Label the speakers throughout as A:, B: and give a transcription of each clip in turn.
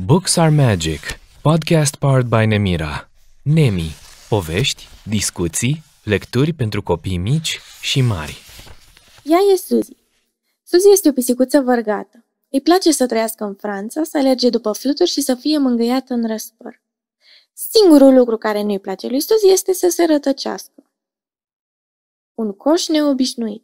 A: Books are Magic, podcast powered by Nemira. Nemi, povești, discuții, lecturi pentru copii mici și mari.
B: Ea e Suzy. Suzy este o pisicuță vărgată. Îi place să trăiască în Franța, să alerge după fluturi și să fie mângâiată în răspăr. Singurul lucru care nu-i place lui Suzy este să se rătăcească. Un coș neobișnuit.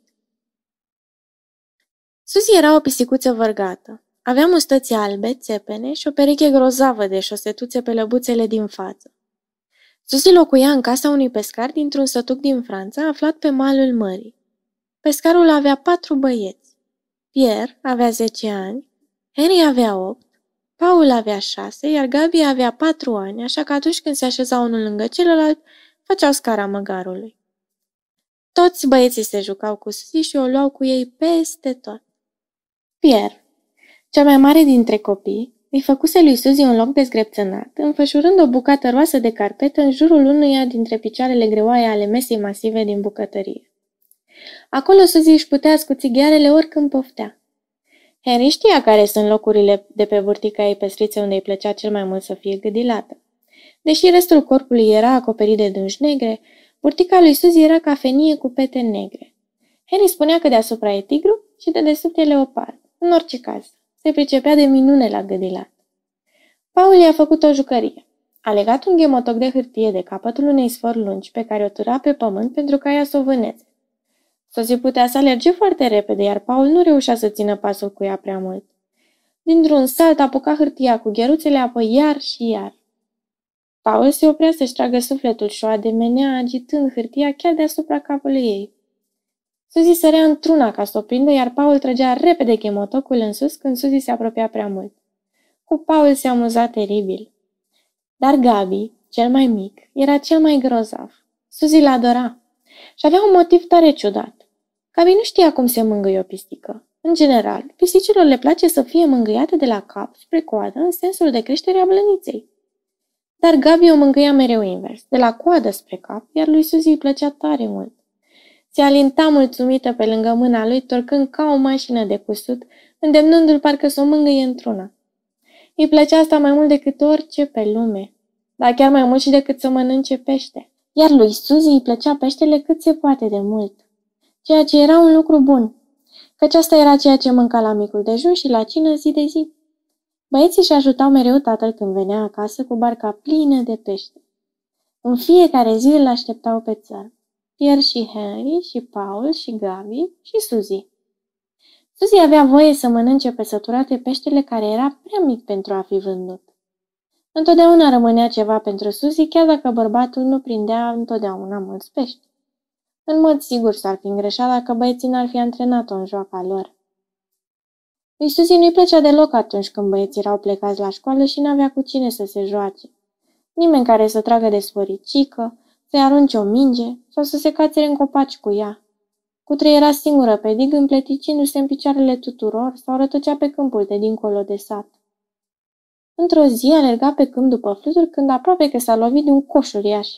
B: Suzy era o pisicuță vărgată. Avea mustăți albe, țepene și o pereche grozavă de șosetuțe pe lăbuțele din față. Suzy locuia în casa unui pescar dintr-un sătuc din Franța, aflat pe malul mării. Pescarul avea 4 băieți. Pierre avea 10 ani, Henry avea 8, Paul avea 6, iar Gabi avea 4 ani, așa că atunci când se așezau unul lângă celălalt, făceau scara măgarului. Toți băieții se jucau cu Suzy și o luau cu ei peste tot. Pierre, cel mai mare dintre copii, îi făcuse lui Suzy un loc dezgrepțănat, înfășurând o bucată roasă de carpetă în jurul unuia dintre picioarele greoaie ale mesei masive din bucătărie. Acolo Suzy își putea scuți ghearele oricând poftea. Henry știa care sunt locurile de pe burtica ei pestrițe unde îi plăcea cel mai mult să fie gâdilată. Deși restul corpului era acoperit de dânși negre, burtica lui Suzy era cafenie cu pete negre. Henry spunea că deasupra e tigru și de desubt e leopard. În orice caz, se pricepea de minune la gâdilat. Paul i-a făcut o jucărie. A legat un ghemotoc de hârtie de capătul unei sfori lungi pe care o tura pe pământ pentru ca ea să o vâneze. Suzy putea să alerge foarte repede, iar Paul nu reușea să țină pasul cu ea prea mult. Dintr-un salt apuca hârtia cu gheruțele, apoi iar și iar. Paul se oprea să-și tragă sufletul și o ademenea agitând hârtia chiar deasupra capului ei. Suzy sărea într-una ca să o prindă, iar Paul trăgea repede ghemotocul în sus când Suzy se apropia prea mult. Cu Paul se amuza teribil. Dar Gabi, cel mai mic, era cel mai grozav. Suzy l-adora și avea un motiv tare ciudat. Gabi nu știa cum se mângâie o pisică. În general, pisicilor le place să fie mângâiate de la cap spre coadă în sensul de creștere a blăniței. Dar Gabi o mângâia mereu invers, de la coadă spre cap, iar lui Suzy îi plăcea tare mult. Se alinta mulțumită pe lângă mâna lui, torcând ca o mașină de cusut, îndemnându-l parcă să o mângâie într-una. Îi plăcea asta mai mult decât orice pe lume, dar chiar mai mult și decât să mănânce pește. Iar lui Suzy îi plăcea peștele cât se poate de mult, ceea ce era un lucru bun, căci asta era ceea ce mânca la micul dejun și la cină zi de zi. Băieții își ajutau mereu tatăl când venea acasă cu barca plină de pește. În fiecare zi îl așteptau pe țăr. Pierre și Henry și Paul și Gabi și Suzy. Suzy avea voie să mănânce pe săturate peștele care era prea mic pentru a fi vândut. Întotdeauna rămânea ceva pentru Suzy, chiar dacă bărbatul nu prindea întotdeauna mulți pești. În mod sigur s-ar fi îngreșat dacă băieții n-ar fi antrenat-o în joaca lor. Lui Suzy nu-i plăcea deloc atunci când băieții erau plecați la școală și n-avea cu cine să se joace. Nimeni care să tragă de sforicică, să-i arunce o minge sau să se cațere în copaci cu ea. Cutreiera singură pe dig, împleticindu-se în picioarele tuturor sau rătăcea pe câmpul de dincolo de sat. Într-o zi alerga pe câmp după fluturi când aproape că s-a lovit de un coș uriaș.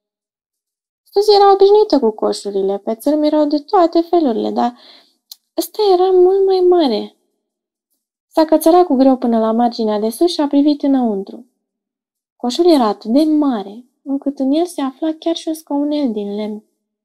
B: Suzy era obișnuită cu coșurile, pe țărm erau de toate felurile, dar ăsta era mult mai mare. S-a cățărat cu greu până la marginea de sus și a privit înăuntru. Coșul era atât de mare, încât în el se afla chiar și un scaunel din lemn.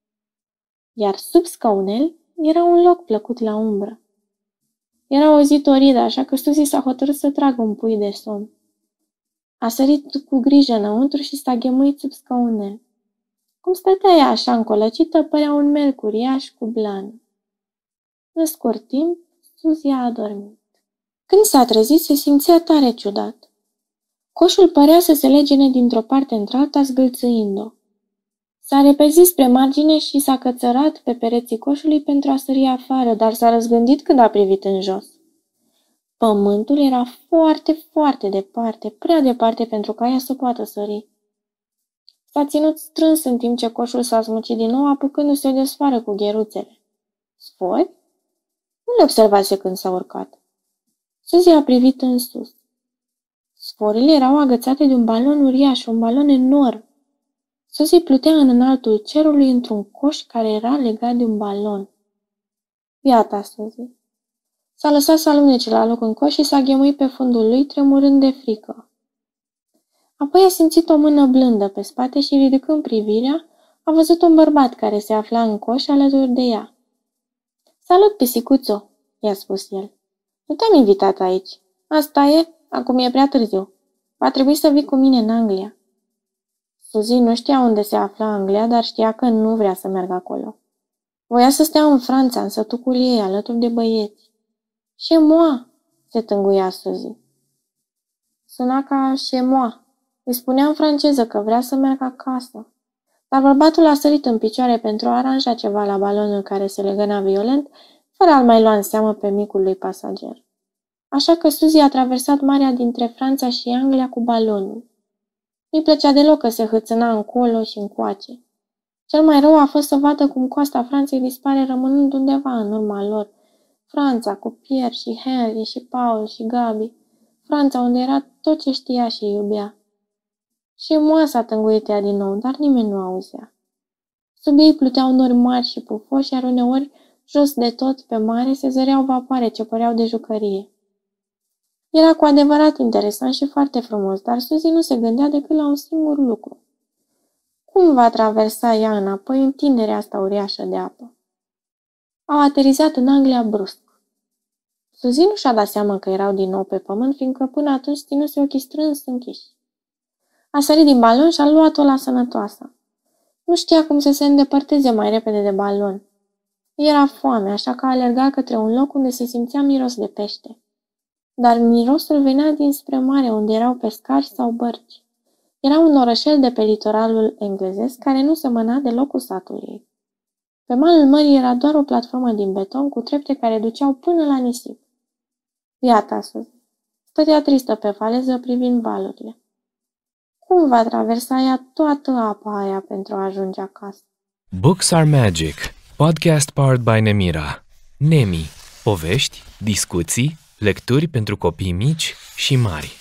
B: Iar sub scaunel era un loc plăcut la umbră. Era o zi toridă, așa că Suzy s-a hotărât să tragă un pui de somn. A sărit cu grijă înăuntru și s-a ghemuit sub scaunel. Cum stătea ea așa încolăcită, părea un melc uriaș cu blană. În scurt timp, Suzy a adormit. Când s-a trezit, se simțea tare ciudat. Coșul părea să se legene dintr-o parte într-alta, zgâlțâind-o. S-a repezit spre margine și s-a cățărat pe pereții coșului pentru a sări afară, dar s-a răzgândit când a privit în jos. Pământul era foarte, foarte departe, prea departe pentru ca ea să poată sări. S-a ținut strâns în timp ce coșul s-a smucit din nou, apucându-se de sfoară cu gheruțele. Sfori? Nu le observase când s-a urcat. Suzy a privit în sus. Sforile erau agățate de un balon uriaș, un balon enorm. Suzy plutea în înaltul cerului într-un coș care era legat de un balon. Iată, Suzy. S-a lăsat să alunece la loc în coș și s-a ghemuit pe fundul lui, tremurând de frică. Apoi a simțit o mână blândă pe spate și, ridicând privirea, a văzut un bărbat care se afla în coș alături de ea. "Salut, pisicuțo!" i-a spus el. "Nu te-am invitat aici. Asta e, acum e prea târziu. Va trebui să vii cu mine în Anglia." Suzy nu știa unde se afla Anglia, dar știa că nu vrea să meargă acolo. Voia să stea în Franța, în sătucul ei, alături de băieți. "Chez moi!" se tânguia Suzy. Suna ca chez moi. Îi spunea în franceză că vrea să meargă acasă. Dar bărbatul a sărit în picioare pentru a aranja ceva la balonul care se legăna violent, fără a-l mai lua în seamă pe micul lui pasager. Așa că Suzy a traversat marea dintre Franța și Anglia cu balonul. Nu-i plăcea deloc că se hâțâna încolo și încoace. Cel mai rău a fost să vadă cum coasta Franței dispare rămânând undeva în urma lor. Franța cu Pierre și Henry și Paul și Gabi. Franța unde era tot ce știa și iubea. Și moasa tânguit ea din nou, dar nimeni nu auzea. Sub ei pluteau nori mari și pufoși, iar uneori, jos de tot, pe mare, se zăreau vapoare ce păreau de jucărie. Era cu adevărat interesant și foarte frumos, dar Suzy nu se gândea decât la un singur lucru. Cum va traversa ea înapoi întinderea asta uriașă de apă? Au aterizat în Anglia brusc. Suzy nu și-a dat seama că erau din nou pe pământ, fiindcă până atunci ținuse ochii strâns închiși. A sărit din balon și a luat-o la sănătoasă. Nu știa cum să se îndepărteze mai repede de balon. Era foame, așa că alerga către un loc unde se simțea miros de pește. Dar mirosul venea dinspre mare, unde erau pescari sau bărci. Era un orășel de pe litoralul englezesc care nu semăna deloc cu satul ei. Pe malul mării era doar o platformă din beton cu trepte care duceau până la nisip. Iată, Suzy. Stătea tristă pe faleză privind valurile. Cum va traversa ea toată apa aia pentru a ajunge acasă?
A: Books are Magic, podcast powered by Nemira. Nemi, povești, discuții, lecturi pentru copii mici și mari.